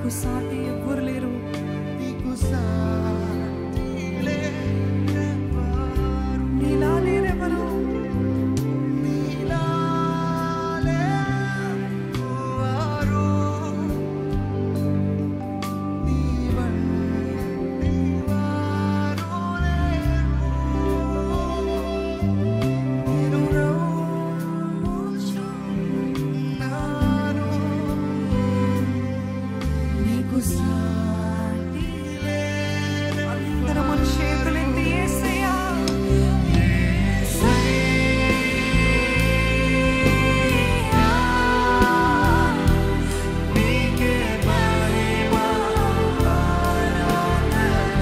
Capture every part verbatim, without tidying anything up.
నీకు సాటి ఎవ్వరు లేరు. నీకు సాటి లేరెవరు, నీలా లేరెవరు. నీలా లేరెవరు, నీ వంటి వారు లేరు. నేను నమ్ముచున్నాను, నీకు సాటి అందరము చేతులెత్తి యేసయ్యా నీకే మహిమ ఆరాధన.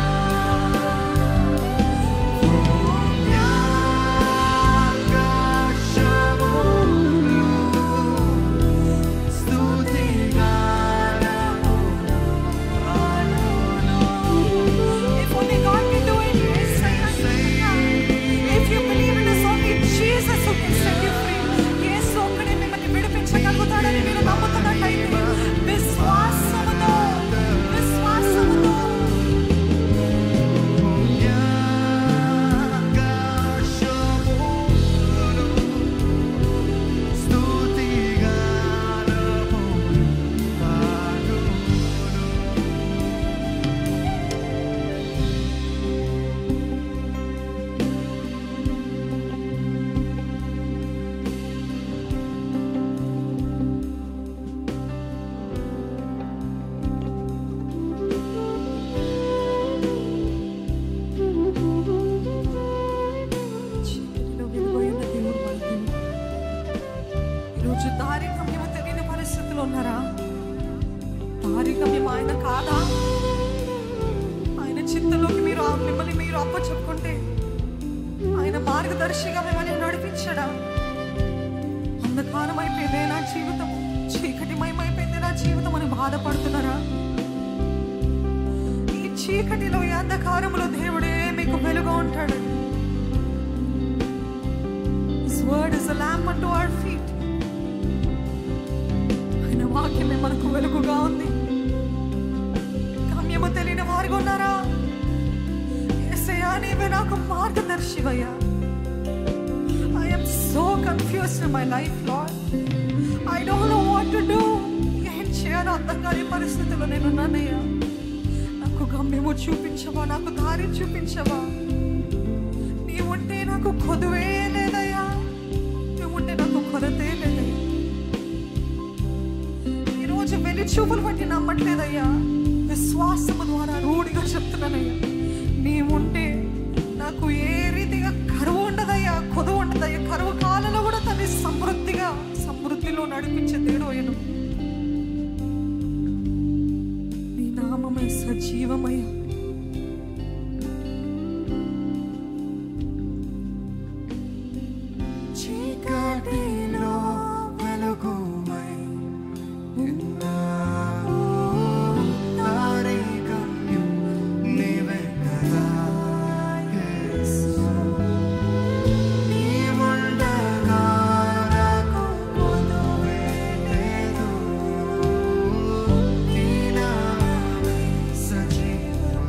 భూమ్యాకాశములు స్తుతిగానము If only God can do it, Yesayya. If you believe it is only Jesus who can set you free. యేసు ఒక్కడే మిమ్మల్ని విడిపించగలుగుతాడని మీరు నమ్ముతున్నట్లయితే విశ్వాసముతో విశ్వాసముతో భూమ్యాకాశములు స్తుతిగానము పాడును. చీకటిలో వెలుగైన దేవుడు మన దేవుడు. ఈరోజు దారి గమ్యం తెలియని పరిస్థితులు ఉన్నారా? దారి గమ్యం ఆయన కాదా? ఆయన చిత్తలోకి మీరు మిమ్మల్ని మీరు అప్ప చెప్పుకుంటే ఆయన మార్గదర్శిగా మిమ్మల్ని నడిపించడా? అంధకారం అయిపోయిందే నా జీవితం, చీకటిమయమైపోయింది నా జీవితం అని బాధపడుతున్నారా? ఈ చీకటిలో ఈ అంధకారంలో దేవుడే మీకు వెలుగు ఉంటాడు. His word is a lamp unto our feet. ఆయన వాక్యమే మనకు వెలుగుగా ఉంది. గమ్యము తెలియని వారిగా ఉన్నారా? యేసయ్యా నీవే నాకు మార్గదర్శివయ్యా. I am so confused in my life, Lord. I don't know what to do. ఏం చేయాలో అర్థం కాని పరిస్థితుల్లో నేను ఉన్నానయ్యా. నాకు గమ్యము చూపించవా, నాకు దారి చూపించవా. నీవుంటే నాకు కొదువే లేదయ్యా, నువ్వుంటే నాకు కొరతే లేదయ్యా. ఈరోజు వెలి చూపులు బట్టి నమ్మట్లేదయ్యా, విశ్వాసము ద్వారా రూఢిగా చెప్తున్నానయ్యా. నీవుంటే నాకు ఏ రీతిగా కరువు ఉండదయ్యా, కొదువు ఉండదయ్యా. కరువు కాలంలో కూడా తల్లి సమృద్ధిగా సమృద్ధిలో నడిపించే దేవుడు అయ్యను. నీ నామమే సజీవమయ్యా. చీకటిలో వెలుగువై ఉన్నావు, దారి గమ్యం నీవే కదా యేసు. నీవుండగా నాకు కొదువే లేదు, నీ నామమే సజీవమయ్యా.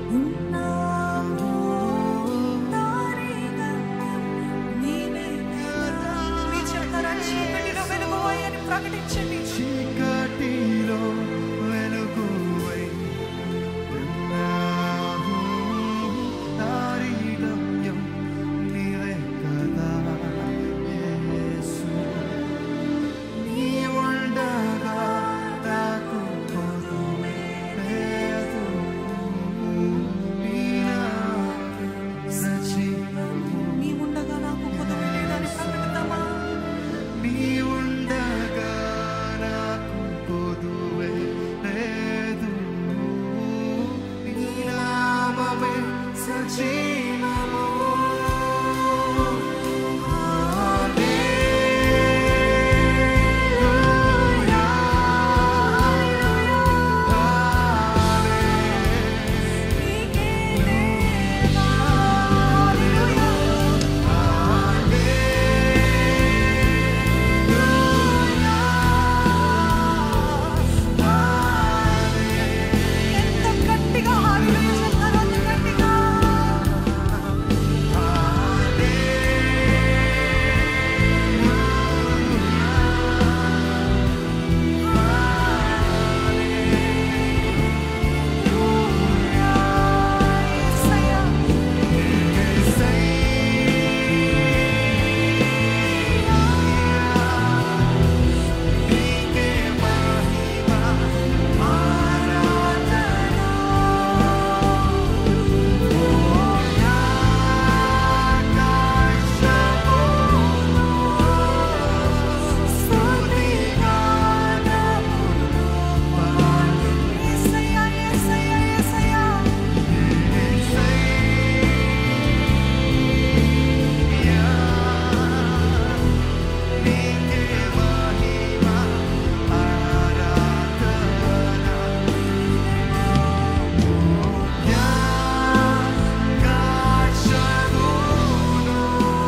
ఉన్నావు దారి గమ్యం నీవే కదా. మీ చేతరా చీకటిలో వెలుగువై అని ప్రకటించండి. చీకటిలో వెలుగువై ఉన్నావు దారి గమ్యం నీవే కదా యేసు. నీ ఉండగా నాకు కొదువే లేదు. నీ నాకు సజీవము. నీ ఉండగా నాకు కొదువే లేదని ప్రకటిద్దామా? నీ ఉండగా నాకు కొదువే లేదు. నీ నామమే సజీవము. హల్లెలూయా, నీకే లేవా. హల్లెలూయా. ఎంత గట్టిగా హల్లెలూయా చెప్తారో అంత గట్టిగా. యెస్సయ్యా. నీకే మహిమ ఆరాధన. ఆకాశములో స్తుతిగానములు పాడు. యెస్సయ్యా, యెస్సయ్యా, యెస్సయ్యా. యేసయ్యా, నీకే మహిమ ఆరాధన. ఆకాశములో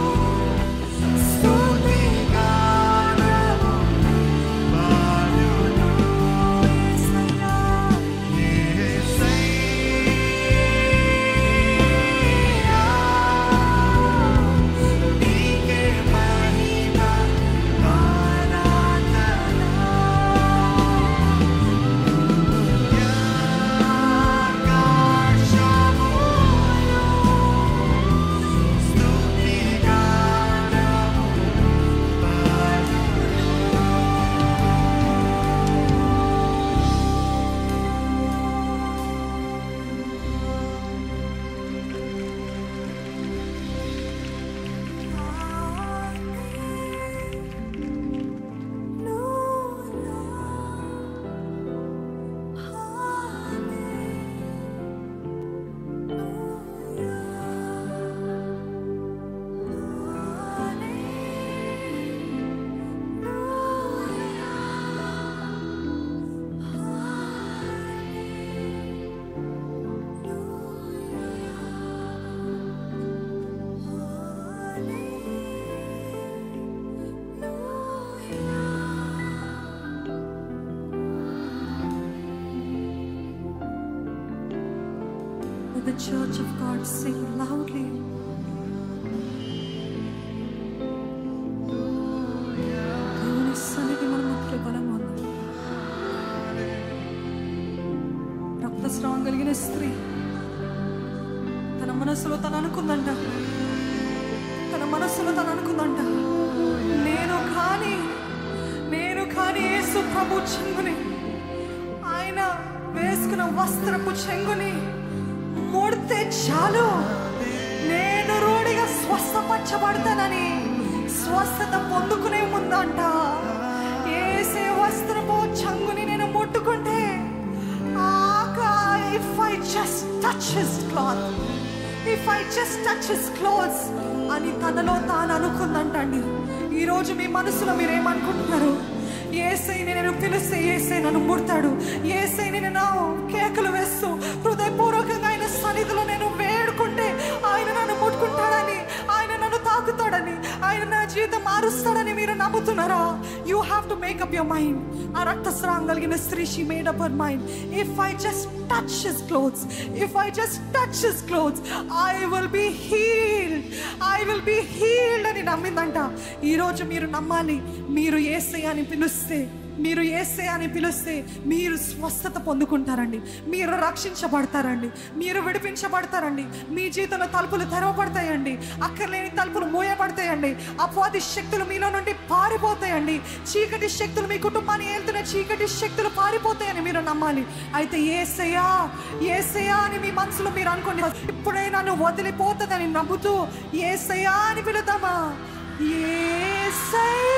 స్తుతిగానములు పాడును. యెస్సయ్యా. యేసయ్యా, నీకే మహిమ ఆరాధన. ఆకాశములో స్తుతిగానములు పాడును. Let the church of God sing loudly. దేవుని సన్నిధి మన మధ్యలో బలంగా ఉంది. రక్తస్రావం కలిగిన స్త్రీ తన మనస్సులో తను అనుకుందంట తన మనస్సులో తను అనుకుందంట నేను కానీ నేను కానీ యేసు ప్రభు చెంగుని ఆయన వేసుకున్న వస్త్రపు చెంగుని ముడితే చాలు నేను రూఢిగా స్వస్థపరచబడతానని స్వస్థత పొందుకునే ముందంట యేసే వస్త్రపు చెంగుని నేను ముట్టుకుంటే if I just touch his cloth if I just touch his clothes అని తనలో తాను అనుకుందంటండి. ఈరోజు మీ మనసులో మీరేమనుకుంటున్నారు? యేసయ్యని నేను పిలిస్తే యేసయ్య నన్ను ముడతాడు, యేసయ్యని నేను కేకలు వేస్తూ హృదయపూర్వకంగా ఆయన సన్నిధిలో నేను వేడుకుంటే ఆయన నన్ను ముట్టుకుంటాడని, ఆయన నన్ను తాకుతాడని, ఆయన నా జీవితం మారుస్తాడని మీరు నమ్ముతున్నారా? You have to make up your mind. ఆ రక్తస్రావం కలిగిన స్త్రీ, she made up her mind. If I just touch his clothes, if I just touch his clothes, I will be healed. I will be healed అని నమ్మిందంట. ఈరోజు మీరు నమ్మాలి. మీరు యేసయ్య అని పిలుస్తే, మీరు యేసయ్య అని పిలిస్తే మీరు స్వస్థత పొందుకుంటారండి, మీరు రక్షించబడతారండి, మీరు విడిపించబడతారండి. మీ జీవితంలో తలుపులు తెరవబడతాయండి, అక్కర్లేని తలుపులు మూయబడతాయండి, అపవాది శక్తులు మీలో నుండి పారిపోతాయండి, చీకటి శక్తులు మీ కుటుంబాన్ని ఏలుతున్న చీకటి శక్తులు పారిపోతాయని మీరు నమ్మాలి. అయితే యేసయ్య యేసయ్య అని మీ మనసులో మీరు అనుకోండి. ఇప్పుడే నన్ను వదిలిపోతుందని నమ్ముతూ యేసయ్య అని పిలుద్దామా? యేసయ్య,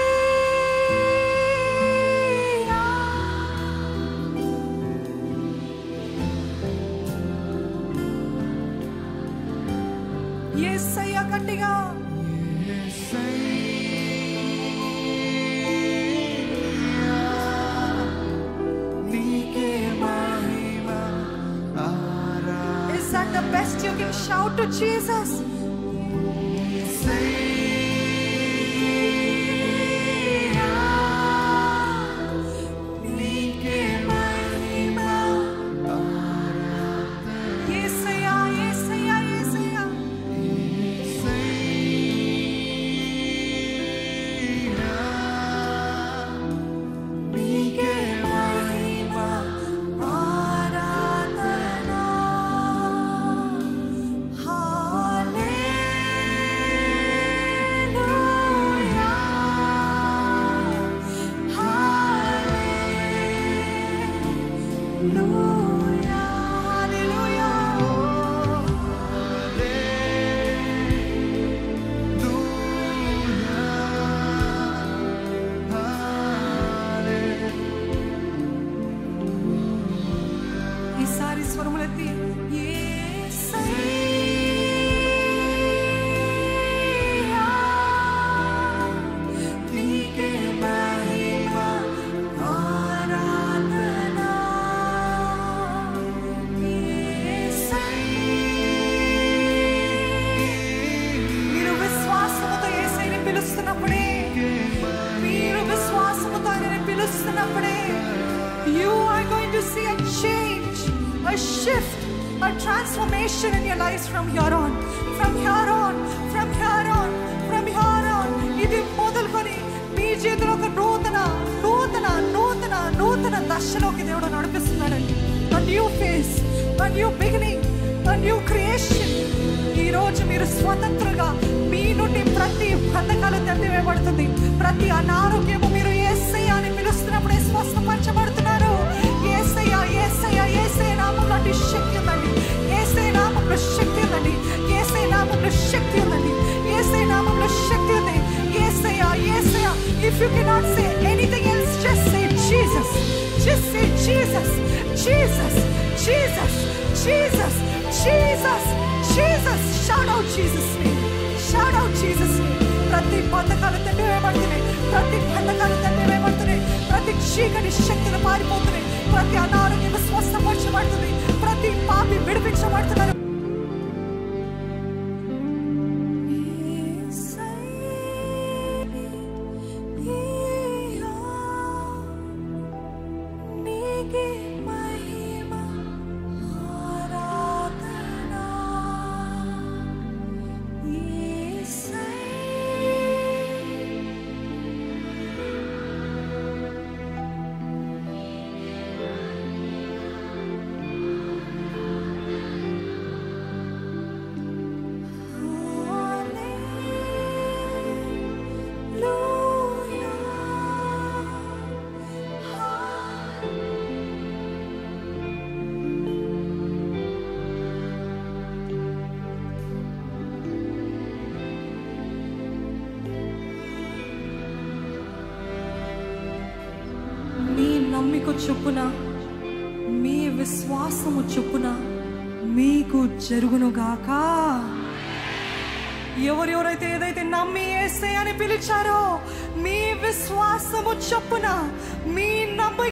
యేసయ్య గట్టిగా, నీకే మహిమ ఆరాధన. Is that the best you can shout to Jesus? ఈసారి స్వరములెత్తి మీరు విశ్వాసముతో యేసయ్యని పిలుస్తున్నప్పుడే, మీరు విశ్వాసముతో ఆయనని పిలుస్తున్నప్పుడే you are going to see a change, a shift, a transformation in your lives from here on, from here on, from here on, from here on. ఇది మొదలుకొని మీ జీవితంలో ఒక నూతన నూతన నూతన నూతన దశలోకి దేవుడు నడిపిస్తున్నాడండి. A new phase, a new beginning, a new creation. ఈరోజు మీరు స్వతంత్రంగా మీ నుండి ప్రతి బంధకాలు తెంపివేయబడుతుంది, ప్రతి అనారోగ్యము మీరు యేసయ్య అని పిలుస్తున్నప్పుడే స్వస్థపరచబడుతున్నారు. యేసయ్య యేసయ్య యేసయ్య నామములో అట్టి శక్తి ఉందండి, యేసయ్య నామములో శక్తి ఉందండి, యేసయ్య నామములో శక్తి ఉందండి, యేసయ్య నామములో శక్తి ఉంది. యేసయ్య యేసయ్య. If you cannot say anything else, just say Jesus, just say Jesus, Jesus, Jesus, Jesus, Jesus, Jesus. Shout out Jesus name, shout out Jesus name. ప్రతి బంధకాలు తెంపివేయబడుతున్నాయి, ప్రతి బంధకాలు తెంపివేయబడుతున్నాయి, ప్రతి చీకటి శక్తులు పారిపోతున్నాయి, ప్రతి అనారోగ్యం స్వస్థపరచబడుతుంది, ప్రతి పాపి విడిపించబడుతున్నారు. నమ్మిక చొప్పున, మీ విశ్వాసము చొప్పున మీకు జరుగునుగాక. ఎవరెవరైతే ఏదైతే నమ్మి యేసయ్య అని పిలిచారో, మీ విశ్వాసము చొప్పున, మీ నమ్మి